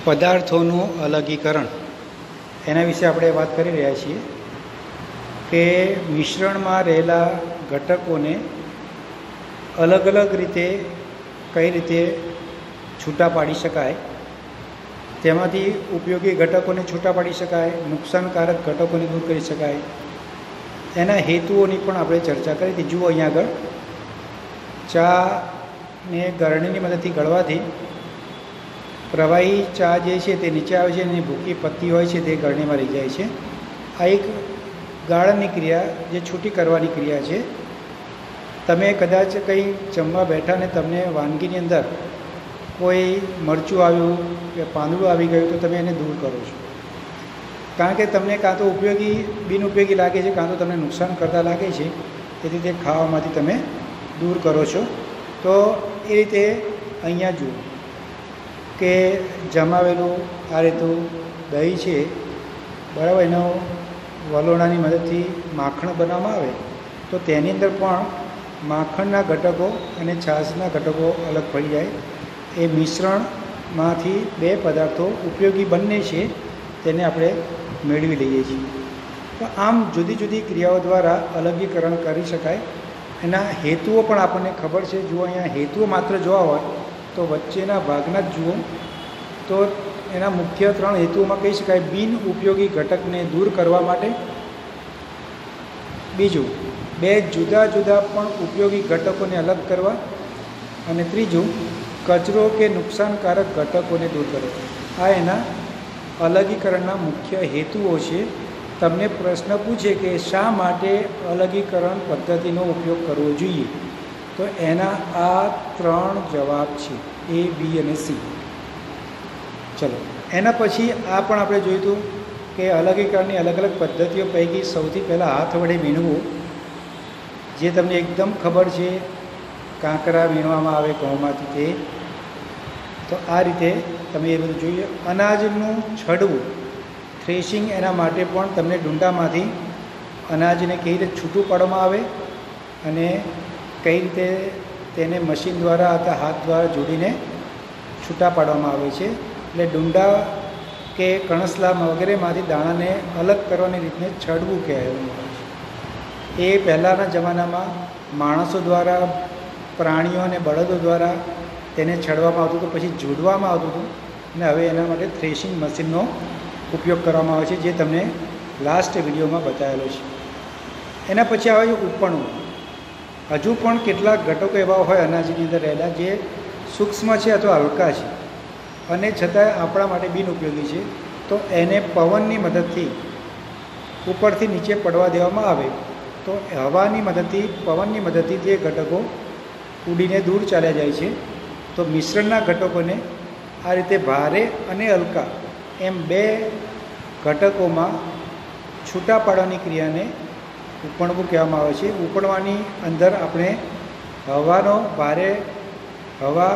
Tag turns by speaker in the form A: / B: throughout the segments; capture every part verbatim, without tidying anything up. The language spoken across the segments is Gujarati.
A: પદાર્થોનું અલગીકરણ એના વિશે આપણે વાત કરી રહ્યા છીએ કે મિશ્રણમાં રહેલા ઘટકોને અલગ અલગ રીતે કઈ રીતે છૂટા પાડી શકાય, તેમાંથી ઉપયોગી ઘટકોને છૂટા પાડી શકાય, નુકસાનકારક ઘટકોને દૂર કરી શકાય, એના હેતુઓની પણ આપણે ચર્ચા કરી હતી. જુઓ અહીંયા આગળ ચાને ગરણીની મદદથી ગળવાથી પ્રવાહી ચા જે છે તે નીચે આવે છે અને ભૂકી પત્તી હોય છે તે ગરણીમાં રહી જાય છે. આ એક ગાળણની ક્રિયા, જે છૂટી કરવાની ક્રિયા છે. તમે કદાચ કંઈ જમવા બેઠા ને તમને વાનગીની અંદર કોઈ મરચું આવ્યું કે પાંદડું આવી ગયું તો તમે એને દૂર કરો છો, કારણ કે તમને કાં તો ઉપયોગી બિનઉપયોગી લાગે છે, કાં તો તમને નુકસાન કરતા લાગે છે, તેથી તે ખાવામાંથી તમે દૂર કરો છો. તો એ રીતે અહીંયા જુઓ કે જમાવેલું આ રીતનું દહીં છે, બરાબર, એનો વલોણાની મદદથી માખણ બનાવવામાં આવે તો તેની અંદર પણ માખણના ઘટકો અને છાશના ઘટકો અલગ પડી જાય. એ મિશ્રણમાંથી બે પદાર્થો ઉપયોગી બંને છે તેને આપણે મેળવી લઈએ છીએ. તો આમ જુદી જુદી ક્રિયાઓ દ્વારા અલગીકરણ કરી શકાય. એના હેતુઓ પણ આપણને ખબર છે. જુઓ અહીંયા હેતુઓ માત્ર જોવા હોય તો વચ્ચેના ભાગના જ જુઓ તો એના મુખ્ય ત્રણ હેતુઓમાં કહી શકાય: બિન ઉપયોગી ઘટકને દૂર કરવા માટે, બીજું બે જુદા જુદા પણ ઉપયોગી ઘટકોને અલગ કરવા, અને ત્રીજું કચરો કે નુકસાનકારક ઘટકોને દૂર કરવા. આ એના અલગીકરણના મુખ્ય હેતુઓ છે. તમને પ્રશ્ન પૂછે કે શા માટે અલગીકરણ પદ્ધતિનો ઉપયોગ કરવો જોઈએ, તો એના આ ત્રણ જવાબ છે, એ, બી અને સી. ચલો, એના પછી આ પણ આપણે જોયું હતું કે અલગીકરણની અલગ અલગ પદ્ધતિઓ પૈકી સૌથી પહેલાં હાથ વડે વીણવું, જે તમને એકદમ ખબર છે. કાંકરા વીણવામાં આવે ઘઉંમાંથી, તે તો આ રીતે તમે એ બધું જોઈએ. અનાજનું છડવું, થ્રેશિંગ, એના માટે પણ તમને ડુંડામાંથી અનાજને કઈ રીતે છૂટું પાડવામાં આવે અને કઈ રીતે તેને મશીન દ્વારા અથવા હાથ દ્વારા જોડીને છૂટા પાડવામાં આવે છે. એટલે ડુંડા કે કણસલા વગેરેમાંથી દાણાને અલગ કરવાની રીતને છડવું કહેવામાં આવે છે. એ પહેલાંના જમાનામાં માણસો દ્વારા, પ્રાણીઓ અને બળદો દ્વારા તેને છડવામાં આવતું હતું, પછી જોડવામાં આવતું હતું, અને હવે એના માટે થ્રેશિંગ મશીનનો ઉપયોગ કરવામાં આવે છે, જે તમને લાસ્ટ વિડીયોમાં બતાવેલો છે. એના પછી આવે છે ઉપણવું. હજુ પણ કેટલાક ઘટકો એવા હોય અનાજની અંદર રહેલા જે સૂક્ષ્મ છે અથવા હલકા છે અને છતાંય આપણા માટે બિનઉપયોગી છે. તો એને પવનની મદદથી ઉપરથી નીચે પડવા દેવામાં આવે તો હવાની મદદથી, પવનની મદદથી તે ઘટકો ઉડીને દૂર ચાલ્યા જાય છે. તો મિશ્રણના ઘટકોને આ રીતે ભારે અને હલકા એમ બે ઘટકોમાં છૂટા પાડવાની ક્રિયાને ઉપણવું કહેવામાં આવે છે. ઉપણવાની અંદર આપણે હવાનો ભારે હવા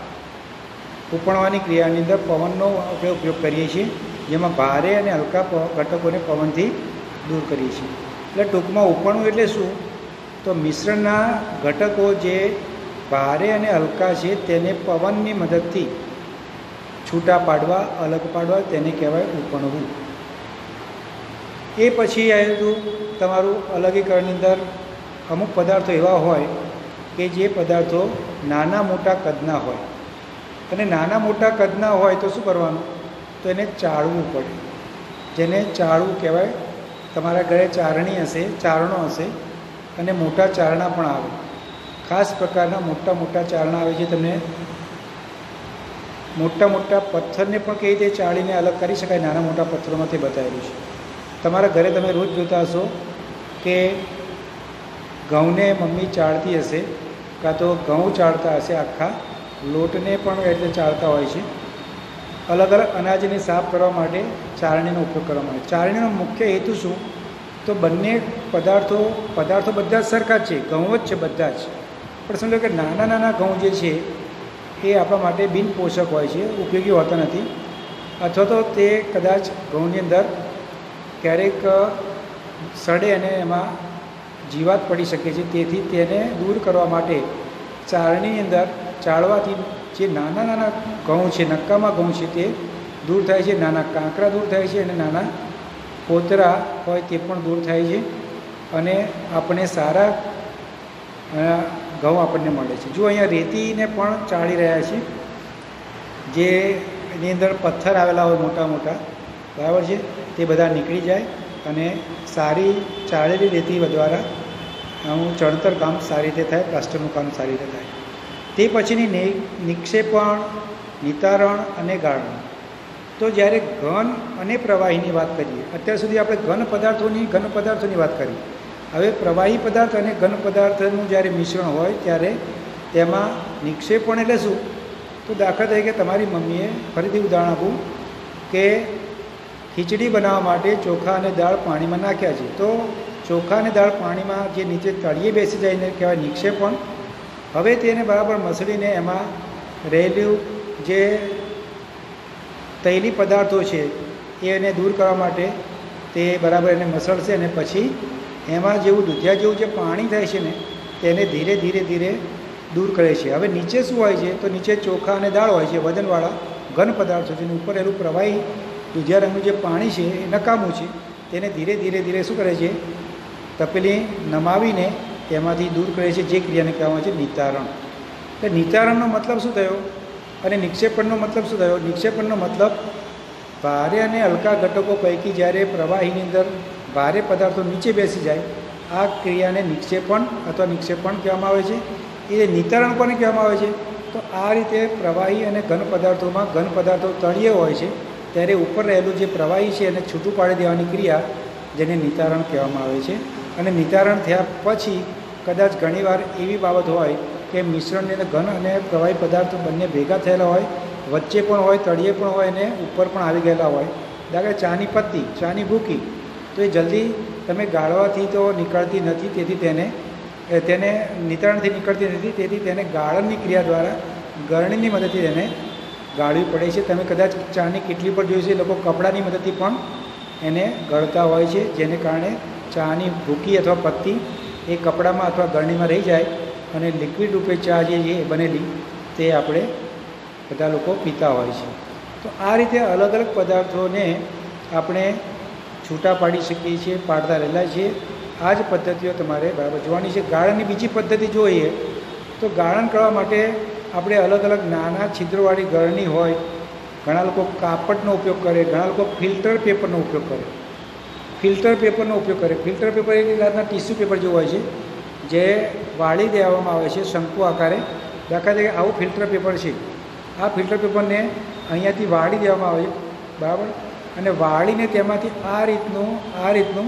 A: ઉપણવાની ક્રિયાની અંદર પવનનો આપણે ઉપયોગ કરીએ છીએ, જેમાં ભારે અને હલકા ઘટકોને પવનથી દૂર કરીએ છીએ. એટલે ટૂંકમાં ઉપણવું એટલે શું? તો મિશ્રણના ઘટકો જે ભારે અને હલકા છે તેને પવનની મદદથી છૂટા પાડવા, અલગ પાડવા, તેને કહેવાય ઉપણવું. એ પછી આવ્યું હતું તમારું અલગીકરણની અંદર અમુક પદાર્થો એવા હોય કે જે પદાર્થો નાના મોટા કદના હોય, અને નાના મોટા કદના હોય તો શું કરવાનું? તો એને ચાળવું પડે, જેને ચાળવું કહેવાય. તમારા ઘરે ચારણી હશે, ચારણો હશે, અને મોટા ચારણા પણ આવે. ખાસ પ્રકારના મોટા મોટા ચારણા આવે છે. તમને મોટા મોટા પથ્થરને પણ કઈ રીતે ચાળીને અલગ કરી શકાય નાના મોટા પથ્થરોમાં, તે બતાવેલું છે. તમારા ઘરે તમે રોજ જોતા હશો કે ઘઉંને મમ્મી ચાળતી હશે, કાં તો ઘઉં ચાળતા હશે, આખા લોટને પણ એટલે ચાળતા હોય છે. અલગ અલગ અનાજને સાફ કરવા માટે ચાળણીનો ઉપયોગ કરવામાં આવે. ચાળણીનો મુખ્ય હેતુ શું? તો બંને પદાર્થો પદાર્થો બધા જ સરખા જ છે, ઘઉં જ છે બધા જ, પણ સમજો કે નાના નાના ઘઉં જે છે એ આપણા માટે બિનપોષક હોય છે, ઉપયોગી હોતા નથી, અથવા તો તે કદાચ ઘઉંની અંદર ક્યારેક સડે અને એમાં જીવાત પડી શકે છે. તેથી તેને દૂર કરવા માટે ચાળણીની અંદર ચાળવાથી જે નાના નાના ઘઉં છે, નક્કામાં ઘઉં છે, તે દૂર થાય છે, નાના કાંકરા દૂર થાય છે અને નાના કોતરા હોય તે પણ દૂર થાય છે અને આપણે સારા ઘઉં આપણને મળે છે. જો અહીંયા રેતીને પણ ચાળી રહ્યા છે, જે એની અંદર પથ્થર આવેલા હોય મોટા મોટા, બરાબર છે, તે બધા નીકળી જાય અને સારી ચાળેલી રેતી દ્વારા હું ચણતર કામ સારી રીતે થાય, પ્લાસ્ટરનું કામ સારી રીતે થાય. તે પછીની નિક્ષેપણ, નિતારણ અને ગાળણ. તો જ્યારે ઘન અને પ્રવાહીની વાત કરીએ, અત્યાર સુધી આપણે ઘન પદાર્થોની ઘન પદાર્થોની વાત કરી. હવે પ્રવાહી પદાર્થ અને ઘન પદાર્થનું જ્યારે મિશ્રણ હોય ત્યારે તેમાં નિક્ષેપણ એટલે શું? તો દાખલા તરીકે તમારી મમ્મીએ, ફરીથી ઉદાહરણ આપું કે ખીચડી બનાવવા માટે ચોખા અને દાળ પાણીમાં નાખ્યા છે, તો ચોખા અને દાળ પાણીમાં જે નીચે તળિયે બેસી જાય એને કહેવાય નિક્ષેપણ. હવે તેને બરાબર મસળીને એમાં રહેલું જે તૈલી પદાર્થો છે એને દૂર કરવા માટે તે બરાબર એને મસળશે અને પછી એમાં જેવું દૂધિયા જેવું જે પાણી થાય છે ને તેને ધીરે ધીરે ધીરે દૂર કરે છે. હવે નીચે શું હોય છે? તો નીચે ચોખા અને દાળ હોય છે, વજનવાળા ઘન પદાર્થો છે, અને ઉપર એનું પ્રવાહી દૂધિયા રંગનું જે પાણી છે એ નકામું છે, તેને ધીરે ધીરે ધીરે શું કરે છે? તપેલી નમાવીને તેમાંથી દૂર કરે છે, જે ક્રિયાને કહેવામાં આવે છે નિતારણ. તો નિતારણનો મતલબ શું થયો અને નિક્ષેપણનો મતલબ શું થયો? નિક્ષેપણનો મતલબ ભારે અને હલકા ઘટકો પૈકી જ્યારે પ્રવાહીની અંદર ભારે પદાર્થો નીચે બેસી જાય, આ ક્રિયાને નિક્ષેપણ અથવા નિક્ષેપણ કહેવામાં આવે છે. એ નિતારણ કોને કહેવામાં આવે છે? તો આ રીતે પ્રવાહી અને ઘન પદાર્થોમાં ઘન પદાર્થો તળિયે હોય છે ત્યારે ઉપર રહેલું જે પ્રવાહી છે એને છૂટું પાડી દેવાની ક્રિયા, જેને નિતારણ કહેવામાં આવે છે. અને નિતારણ થયા પછી કદાચ ઘણીવાર એવી બાબત હોય કે મિશ્રણની અંદર ઘન અને પ્રવાહી પદાર્થો બંને ભેગા થયેલા હોય, વચ્ચે પણ હોય, તળિયે પણ હોય અને ઉપર પણ આવી ગયેલા હોય. દાખલા ચાની પત્તી, ચાની ભૂકી, તો એ જલ્દી તમે ગાળવાથી તો નીકળતી નથી, તેથી તેને તેને નિતારણથી નીકળતી નથી, તેથી તેને ગાળણની ક્રિયા દ્વારા ગરણીની મદદથી તેને ગાળવી પડે છે. તમે કદાચ ચાની કીટલી પર જોઈશે, એ લોકો કપડાની મદદથી પણ એને ગળતા હોય છે, જેને કારણે ચાની ભૂકી અથવા પત્તી એ કપડામાં અથવા ગરણીમાં રહી જાય અને લિક્વિડ રૂપે ચા જે છે એ બનેલી તે આપણે બધા લોકો પીતા હોય છે. તો આ રીતે અલગ અલગ પદાર્થોને આપણે છૂટા પાડી શકીએ છીએ, પાડતા રહેલા છીએ. આ જ પદ્ધતિઓ તમારે બરાબર જોવાની છે. ગાળણની બીજી પદ્ધતિ જોઈએ તો ગાળણ કરવા માટે આપણે અલગ અલગ નાના છિદ્રોવાળી ગળણી હોય, ઘણા લોકો કાપડનો ઉપયોગ કરે, ઘણા લોકો ફિલ્ટર પેપરનો ઉપયોગ કરે. ફિલ્ટર પેપરનો ઉપયોગ કરે ફિલ્ટર પેપર એક જાતના ટીસ્યુ પેપર જેવું હોય છે, જે વાળી દેવામાં આવે છે શંકુ આકારે. દાખલા તરીકે આવું ફિલ્ટર પેપર છે. આ ફિલ્ટર પેપરને અહીંયાથી વાળી દેવામાં આવે છે, બરાબર, અને વાળીને તેમાંથી આ રીતનું આ રીતનું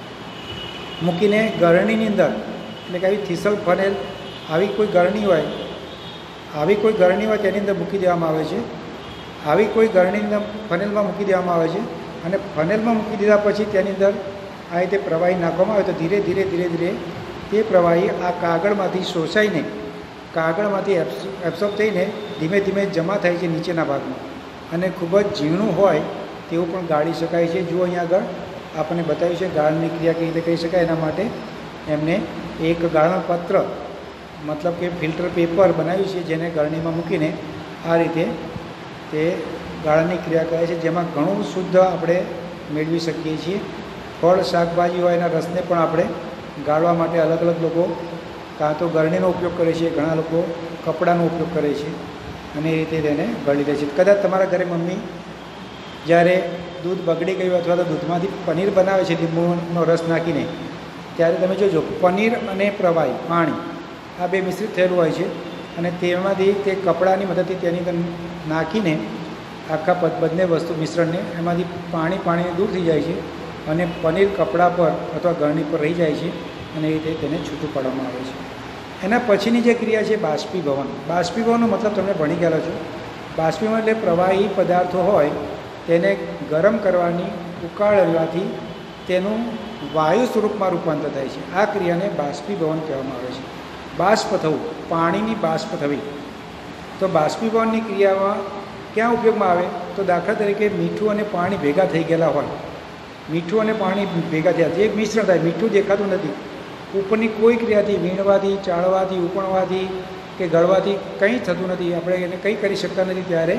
A: મૂકીને ગરણીની અંદર, એટલે કે આવી થીસલ ફનેલ આવી કોઈ ગરણી હોય આવી કોઈ ગરણી હોય તેની અંદર મૂકી દેવામાં આવે છે. આવી કોઈ ગરણીની ફનેલમાં મૂકી દેવામાં આવે છે અને ફનેલમાં મૂકી દીધા પછી તેની અંદર આ રીતે પ્રવાહી નાખવામાં આવે તો ધીરે ધીરે ધીરે ધીરે તે પ્રવાહી આ કાગળમાંથી શોષાઈને કાગળમાંથી એબ્સોર્બ થઈને ધીમે ધીમે જમા થાય છે નીચેના ભાગમાં, અને ખૂબ જ ઝીણું હોય તેવું પણ ગાળી શકાય છે. જુઓ અહીંયા આગળ આપણને બતાવ્યું છે ગાળણની ક્રિયા કેવી રીતે કરી શકાય. એના માટે એમને એક ગાળણ પત્ર મતલબ કે ફિલ્ટર પેપર બનાવ્યું છે, જેને ગરણીમાં મૂકીને આ રીતે તે ગાળણની ક્રિયા કરે છે, જેમાં ઘણું શુદ્ધ આપણે મેળવી શકીએ છીએ. ફળ શાકભાજી હોય એના રસને પણ આપણે ગાળવા માટે અલગ અલગ લોકો કાં તો ગરણીનો ઉપયોગ કરે છે, ઘણા લોકો કપડાનો ઉપયોગ કરે છે અને એ રીતે તેને ગળી લે છે. કદાચ તમારા ઘરે મમ્મી જ્યારે દૂધ બગડી ગયું અથવા તો દૂધમાંથી પનીર બનાવે છે લીંબુનો રસ નાખીને, ત્યારે તમે જોજો પનીર અને પ્રવાહી પાણી આ બે મિશ્રિત થયેલું હોય છે અને તેમાંથી તે કપડાની મદદથી તેની અંદર નાખીને આખા બંને વસ્તુ મિશ્રણને એમાંથી પાણી પાણીને દૂર થઈ જાય છે અને પનીર કપડા પર અથવા ગરણી પર રહી જાય છે અને એ રીતે તેને છૂટું પાડવામાં આવે છે. એના પછીની જે ક્રિયા છે બાષ્પીભવન. બાષ્પીભવનનો મતલબ તમે ભણી ગયેલા છો. બાષ્પીભવન એટલે પ્રવાહી પદાર્થો હોય તેને ગરમ કરવાની, ઉકાળવાથી તેનું વાયુ સ્વરૂપમાં રૂપાંતર થાય છે. આ ક્રિયાને બાષ્પીભવન કહેવામાં આવે છે. બાષ્પ થવું, પાણીની બાષ્પ થવી. તો બાષ્પીભવનની ક્રિયામાં ક્યાં ઉપયોગમાં આવે? તો દાખલા તરીકે મીઠું અને પાણી ભેગા થઈ ગયેલા હોય, મીઠું અને પાણી ભેગા થયા છે, એક મિશ્રણ થાય, મીઠું દેખાતું નથી, ઉપરની કોઈ ક્રિયાથી વીણવાથી, ચાળવાથી, ઉપણવાથી કે ગળવાથી કંઈ થતું નથી, આપણે એને કંઈ કરી શકતા નથી, ત્યારે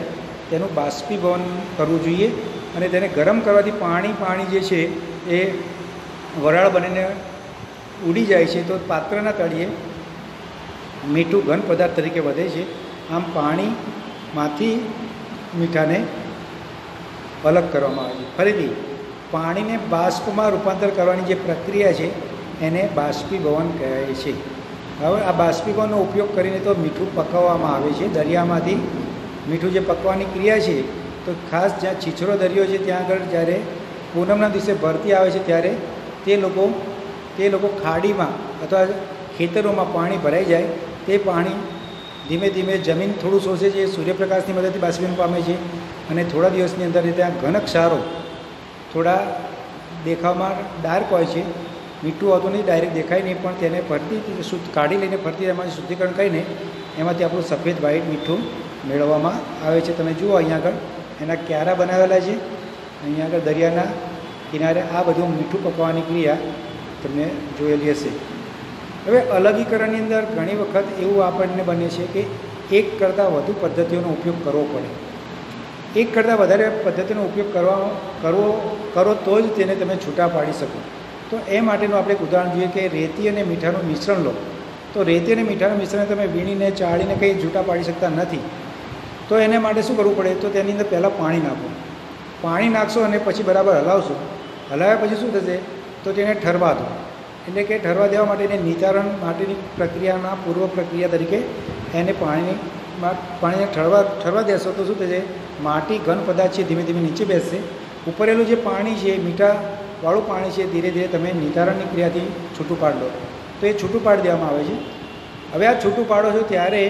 A: તેનું બાષ્પીભવન કરવું જોઈએ અને તેને ગરમ કરવાથી પાણી પાણી જે છે એ વરાળ બનીને ઉડી જાય છે, તો પાત્રના તળિયે મીઠું ઘન પદાર્થ તરીકે વધે છે. આમ પાણીમાંથી મીઠાને અલગ કરવામાં આવે છે. ફરીથી પાણીને બાષ્પમાં રૂપાંતર કરવાની જે પ્રક્રિયા છે એને બાષ્પીભવન કહે છે. હવે આ બાષ્પીભવનનો ઉપયોગ કરીને તો મીઠું પકવવામાં આવે છે. દરિયામાંથી મીઠું જે પકવવાની ક્રિયા છે, તો ખાસ જ્યાં છીછરો દરિયો છે ત્યાં આગળ જ્યારે પૂનમના દિવસે ભરતી આવે છે ત્યારે તે લોકો તે લોકો ખાડીમાં અથવા ખેતરોમાં પાણી ભરાઈ જાય તે પાણી ધીમે ધીમે જમીન થોડું શોષે છે, સૂર્યપ્રકાશની મદદથી બાષ્પીભવન પામે છે અને થોડા દિવસની અંદર ત્યાં ઘન ક્ષારો થોડા દેખાવમાં ડાર્ક હોય છે, મીઠું હોતું નહીં, ડાયરેક્ટ દેખાય નહીં, પણ તેને ફરતી શુદ્ધ કાઢી લઈને ફરતી એમાંથી શુદ્ધિકરણ કરીને એમાંથી આપણું સફેદ વ્હાઈટ મીઠું મેળવવામાં આવે છે. તમે જુઓ અહીંયા આગળ એના ક્યારા બનાવેલા છે, અહીંયા આગળ દરિયાના કિનારે આ બધું મીઠું પકવવાની ક્રિયા તમને જોયેલી હશે. હવે અલગીકરણની અંદર ઘણી વખત એવું આપણને બને છે કે એક કરતાં વધુ પદ્ધતિઓનો ઉપયોગ કરવો પડે. એક કરતાં વધારે પદ્ધતિનો ઉપયોગ કરવા કરવો કરો તો જ તેને તમે છૂટા પાડી શકો. તો એ માટેનું આપણે એક ઉદાહરણ જોઈએ કે રેતી અને મીઠાનું મિશ્રણ લો. તો રેતી અને મીઠાનું મિશ્રણ તમે વીણીને ચાળીને કંઈ છૂટા પાડી શકતા નથી. તો એને માટે શું કરવું પડે? તો તેની અંદર પહેલાં પાણી નાખો. પાણી નાખશો અને પછી બરાબર હલાવશો. હલાવ્યા પછી શું થશે? તો તેને ઠરવા દો. એટલે કે ઠરવા દેવા માટે એને નિતારણ માટેની પ્રક્રિયાના પૂર્વ પ્રક્રિયા તરીકે એને પાણીમાં પાણીને ઠરવા ઠરવા દેશો તો શું થશે? માટી ઘન પદાર્થ છે ધીમે ધીમે નીચે બેસશે. ઉપરેલું જે પાણી છે, મીઠાવાળું પાણી છે, ધીરે ધીરે તમે નિતારણની ક્રિયાથી છૂટું પાડી દો. તો એ છૂટું પાડી દેવામાં આવે છે. હવે આ છૂટું પાડો છો ત્યારે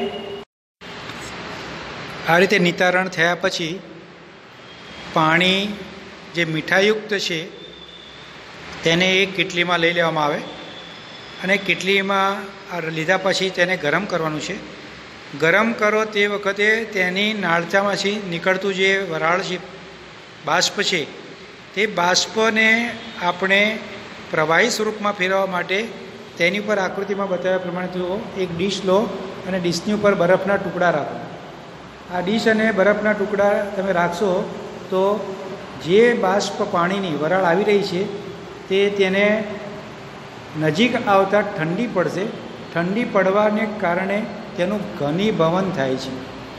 A: આ રીતે નિતારણ થયા પછી પાણી જે મીઠાયુક્ત છે તેને એક કીટલીમાં લઈ લેવામાં આવે અને કીટલીમાં લીધા પછી તેને ગરમ કરવાનું છે. ગરમ કરો તે વખતે તેની નાળચામાંથી નીકળતું જે વરાળ છે, બાષ્પ છે, તે બાષ્પને આપણે પ્રવાહી સ્વરૂપમાં ફેરવવા માટે તેની ઉપર આકૃતિમાં બતાવ્યા પ્રમાણે જુઓ, એક ડીશ લો અને ડીશની ઉપર બરફના ટુકડા રાખો. આ ડીશ અને બરફના ટુકડા તમે રાખશો તો જે બાષ્પ પાણીની વરાળ આવી રહી છે તે તેને નજીક આવતા ઠંડી પડશે. ઠંડી પડવાને કારણે તેનું ઘનીભવન થાય છે.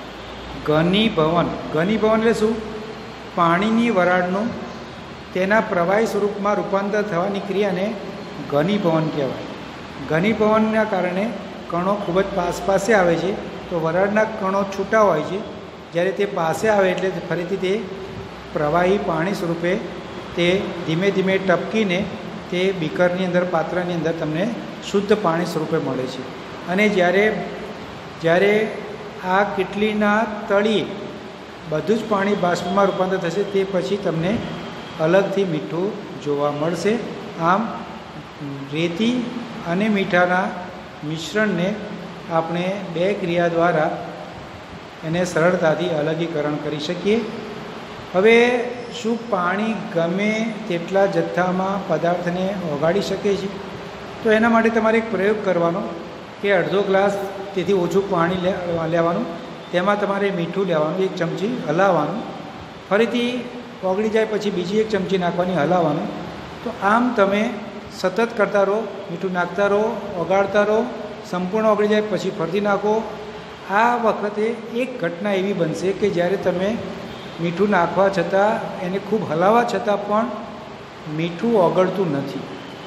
A: ઘનીભવન ઘનીભવન એટલે શું? પાણીની વરાળનું તેના પ્રવાહી સ્વરૂપમાં રૂપાંતર થવાની ક્રિયાને ઘનીભવન કહેવાય. ઘનીભવનના કારણે કણો ખૂબ જ પાસ પાસે આવે છે, તો વરાળના કણો છૂટા હોય છે. જ્યારે તે પાસે આવે એટલે ફરીથી તે પ્રવાહી પાણી સ્વરૂપે તે ધીમે ધીમે ટપકીને તે બીકરની અંદર, પાત્રની અંદર તમને શુદ્ધ પાણી સ્વરૂપે મળે છે. અને જ્યારે જ્યારે આ કીટલીના તળિયે બધું જ પાણી બાષ્પમાં રૂપાંતર થશે તે પછી તમને અલગથી મીઠું જોવા મળશે. આમ રેતી અને મીઠાના મિશ્રણને આપણે બે ક્રિયા દ્વારા એને સરળતાથી અલગીકરણ કરી શકીએ. હવે શું પાણી ગમે તેટલા જથ્થામાં પદાર્થને ઓગાળી શકે છે? તો એના માટે તમારે એક પ્રયોગ કરવાનો કે અડધો ગ્લાસ તેથી ઓછું પાણી લેવાનું, તેમાં તમારે મીઠું લેવાનું, એક ચમચી હલાવવાનું, ફરીથી ઓગળી જાય પછી બીજી એક ચમચી નાખવાની, હલાવવાનું. તો આમ તમે સતત કરતા રહો, મીઠું નાખતા રહો, ઓગાળતા રહો, સંપૂર્ણ ઓગળી જાય પછી ફરીથી નાખો. આ વખતે એક ઘટના એવી બનશે કે જ્યારે તમે મીઠું નાખવા છતાં, એને ખૂબ હલાવવા છતાં પણ મીઠું ઓગળતું નથી.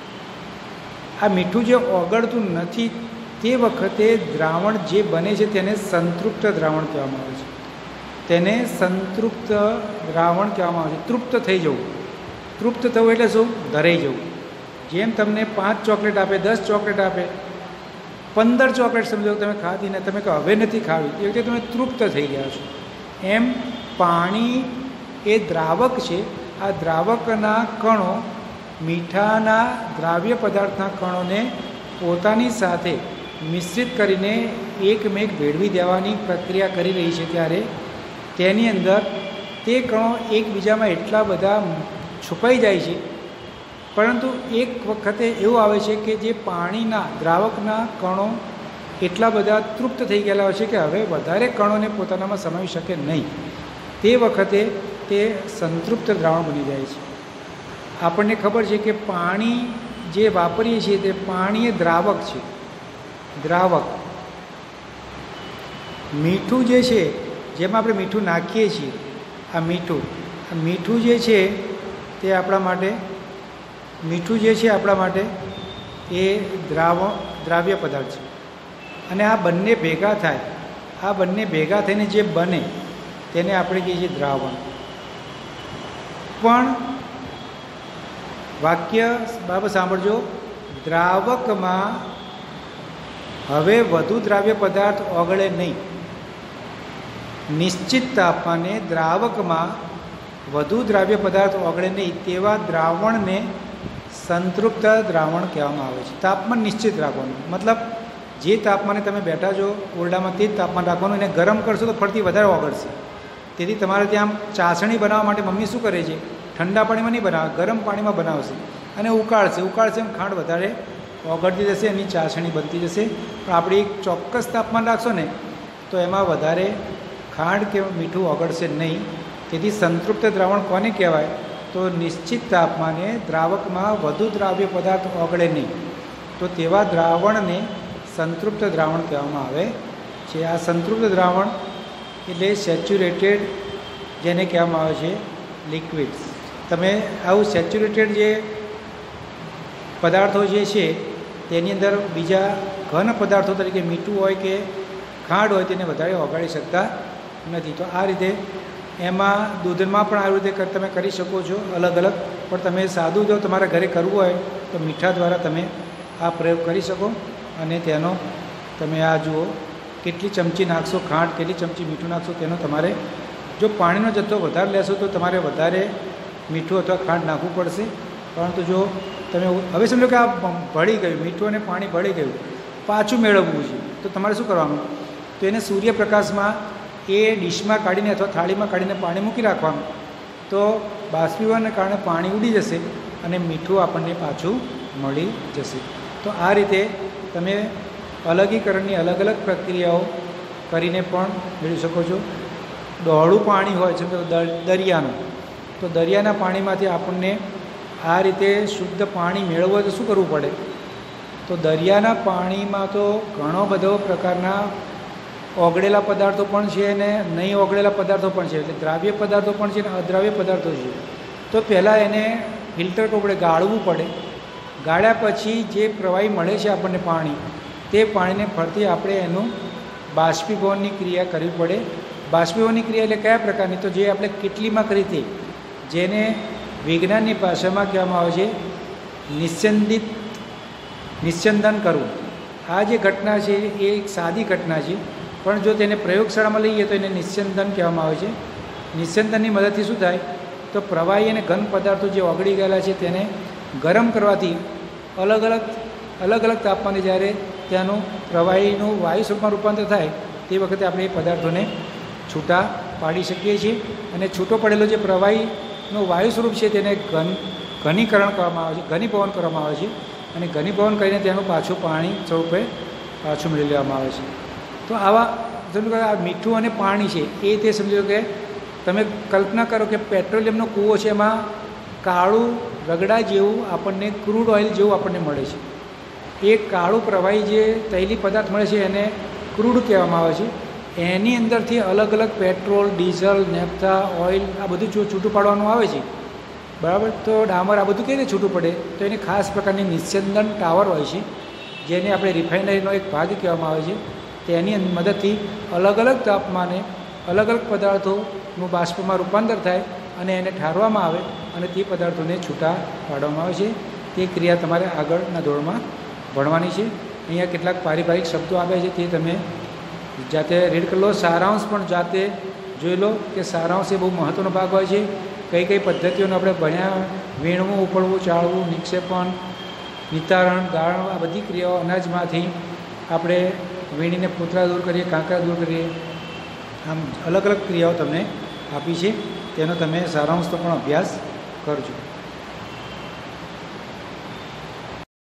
A: આ મીઠું જે ઓગળતું નથી તે વખતે દ્રાવણ જે બને છે તેને સંતૃપ્ત દ્રાવણ કહેવામાં આવે છે. તેને સંતૃપ્ત દ્રાવણ કહેવામાં આવે છે. તૃપ્ત થઈ જવું. તૃપ્ત થવું એટલે શું? ધરાઈ જવું. જેમ તમને પાંચ ચોકલેટ આપે, દસ ચોકલેટ આપે, પંદર ચોકલેટ સમજો તમે ખાધી ને તમે કહો હવે નથી ખાવી, એ વખતે તમે તૃપ્ત થઈ ગયા છો. એમ પાણી એ દ્રાવક છે. આ દ્રાવકના કણો મીઠાના દ્રાવ્ય પદાર્થના કણોને પોતાની સાથે મિશ્રિત કરીને એકમેક ભેળવી દેવાની પ્રક્રિયા કરી રહી છે. ત્યારે તેની અંદર તે કણો એકબીજામાં એટલા બધા છુપાઈ જાય છે, પરંતુ એક વખતે એવું આવે છે કે જે પાણીના દ્રાવકના કણો એટલા બધા તૃપ્ત થઈ ગયેલા હોય છે કે હવે વધારે કણોને પોતાનામાં સમાવી શકે નહીં. તે વખતે તે સંતૃપ્ત દ્રાવણ બની જાય છે. આપણને ખબર છે કે પાણી જે વાપરીએ છીએ તે પાણી એ દ્રાવક છે. દ્રાવક મીઠું જે છે, જેમાં આપણે મીઠું નાખીએ છીએ, આ મીઠું આ મીઠું જે છે તે આપણા માટે મીઠું જે છે આપણા માટે એ દ્રાવ દ્રાવ્ય પદાર્થ છે. અને આ બંને ભેગા થાય, આ બંને ભેગા થઈને જે બને તેને આપણે કહીએ છીએ દ્રાવણ. પણ વાક્ય બાબત સાંભળજો, દ્રાવકમાં હવે વધુ દ્રાવ્ય પદાર્થ ઓગળે નહીં. નિશ્ચિત તાપમાને દ્રાવકમાં વધુ દ્રાવ્ય પદાર્થ ઓગળે નહીં તેવા દ્રાવણને સંતૃપ્ત દ્રાવણ કહેવામાં આવે છે. તાપમાન નિશ્ચિત રાખવાનું, મતલબ જે તાપમાને તમે બેઠા છો ઓરડામાં તે જ તાપમાન રાખવાનું. એને ગરમ કરશો તો ફરીથી વધારે ઓગળશે. તેથી તમારે ત્યાં ચાસણી બનાવવા માટે મમ્મી શું કરે છે, ઠંડા પાણીમાં નહીં બનાવે, ગરમ પાણીમાં બનાવશે અને ઉકાળશે. ઉકાળશે એમ ખાંડ વધારે ઓગળતી જશે, એની ચાસણી બનતી જશે. પણ આપણે એક ચોક્કસ તાપમાન રાખશો ને તો એમાં વધારે ખાંડ કે મીઠું ઓગળશે નહીં. તેથી સંતૃપ્ત દ્રાવણ કોને કહેવાય? તો નિશ્ચિત તાપમાને દ્રાવકમાં વધુ દ્રાવ્ય પદાર્થ ઓગળે નહીં તો તેવા દ્રાવણને સંતૃપ્ત દ્રાવણ કહેવામાં આવે છે. આ સંતૃપ્ત દ્રાવણ એટલે સેચ્યુરેટેડ, જેને કહેવામાં આવે છે લિક્વિડ્સ. તમે આવું સેચ્યુરેટેડ જે પદાર્થો જે છે તેની અંદર બીજા ઘન પદાર્થો તરીકે મીઠું હોય કે ખાંડ હોય તેને વધારે ઓગાળી શકતા નથી. તો આ રીતે એમાં દૂધમાં પણ આવી રીતે તમે કરી શકો છો અલગ અલગ. પણ તમે સાદું જો તમારા ઘરે કરવું હોય તો મીઠા દ્વારા તમે આ પ્રયોગ કરી શકો. અને તેનો તમે આ જુઓ કેટલી ચમચી નાખશો ખાંડ, કેટલી ચમચી મીઠું નાખશો તેનો તમારે, જો પાણીનો જથ્થો વધારે લેશો તો તમારે વધારે મીઠું અથવા ખાંડ નાખવું પડશે. પરંતુ જો તમે હવે સમજો કે આ ભળી ગયું, મીઠું અને પાણી ભળી ગયું, પાછું મેળવવું છે તો તમારે શું કરવાનું? તો એને સૂર્યપ્રકાશમાં એ ડીશમાં કાઢીને અથવા થાળીમાં કાઢીને પાણી મૂકી રાખવાનું. તો બાષ્પીભવનને કારણે પાણી ઉડી જશે અને મીઠું આપણને પાછું મળી જશે. તો આ રીતે તમે અલગીકરણની અલગ અલગ પ્રક્રિયાઓ કરીને પણ મેળવી શકો છો. ડહોળું પાણી હોય છે દરિયાનું, તો દરિયાના પાણીમાંથી આપણને આ રીતે શુદ્ધ પાણી મેળવવું હોય તો શું કરવું પડે? તો દરિયાના પાણીમાં તો ઘણો બધો પ્રકારના ઓગળેલા પદાર્થો પણ છે અને નહીં ઓગળેલા પદાર્થો પણ છે. એટલે દ્રાવ્ય પદાર્થો પણ છે અને અદ્રાવ્ય પદાર્થો છે. તો પહેલાં એને ફિલ્ટર કરવું પડે, ગાળવું પડે. ગાળ્યા પછી જે પ્રવાહી મળે છે આપણને પાણી, તે પાણીને ફરતી આપણે એનું બાષ્પીભવનની ક્રિયા કરવી પડે. બાષ્પીભવનની ક્રિયા એટલે કયા પ્રકારની? તો જે આપણે કેટલીમાં કરી હતી, જેને વિજ્ઞાનની ભાષામાં કહેવામાં આવે છે નિસ્યંદિત નિસ્યંદન કરવું. આ જે ઘટના છે એ એક સાદી ઘટના છે, પણ જો તેને પ્રયોગશાળામાં લઈએ તો એને નિસ્યંદન કહેવામાં આવે છે. નિસ્યંદનની મદદથી શું થાય? તો પ્રવાહી અને ઘન પદાર્થો જે ઓગળી ગયેલા છે તેને ગરમ કરવાથી અલગ અલગ અલગ અલગ તાપમાને જ્યારે ત્યાંનું પ્રવાહીનું વાયુ સ્વરૂપમાં રૂપાંતર થાય તે વખતે આપણે એ પદાર્થોને છૂટા પાડી શકીએ છીએ. અને છૂટો પડેલો જે પ્રવાહીનું વાયુ સ્વરૂપ છે તેને ઘન ઘનીકરણ કરવામાં આવે છે, ઘનીભવન કરવામાં આવે છે. અને ઘનીભવન કરીને તેનું પાછું પાણી સ્વરૂપે પાછું મેળવી લેવામાં આવે છે. તો આવા સમજો કે આ મીઠું અને પાણી છે એ તે સમજો કે તમે કલ્પના કરો કે પેટ્રોલિયમનો કૂવો છે, એમાં કાળું રગડા જેવું આપણને ક્રૂડ ઓઇલ જેવું આપણને મળે છે. એ કાળું પ્રવાહી જે તૈલી પદાર્થ મળે છે એને ક્રૂડ કહેવામાં આવે છે. એની અંદરથી અલગ અલગ પેટ્રોલ, ડીઝલ, નેફ્થા, ઓઇલ આ બધું જો છૂટું પાડવાનું આવે છે, બરાબર. તો ડામર આ બધું કઈ રીતે છૂટું પડે? તો એની ખાસ પ્રકારની નિસ્યંદન ટાવર હોય છે, જેને આપણે રિફાઇનરીનો એક ભાગ કહેવામાં આવે છે. તેની મદદથી અલગ અલગ તાપમાને અલગ અલગ પદાર્થોનું બાષ્પમાં રૂપાંતર થાય અને એને ઠારવામાં આવે અને તે પદાર્થોને છૂટા પાડવામાં આવે છે. તે ક્રિયા તમારે આગળના ધોરણમાં ભણવાની છે. અહીંયા કેટલાક પારિભાષિક શબ્દો આપ્યા છે, તે તમે જાતે રીડ કરી લો. સારાંશ પણ જાતે જોઈ લો કે સારાંશ એ બહુ મહત્ત્વનો ભાગ હોય છે. કઈ કઈ પદ્ધતિઓને આપણે ભણ્યા, વીણવું, ઉપડવું, ચાળવું, નિક્ષેપણ, વિતારણ, ગાળણ, આ બધી ક્રિયાઓ અનાજમાંથી આપણે વીણીને પૂતળા દૂર કરીએ, કાંકરા દૂર કરીએ, આમ અલગ અલગ ક્રિયાઓ તમને આપી છે. તેનો તમે સારાંશનો પણ અભ્યાસ કરજો.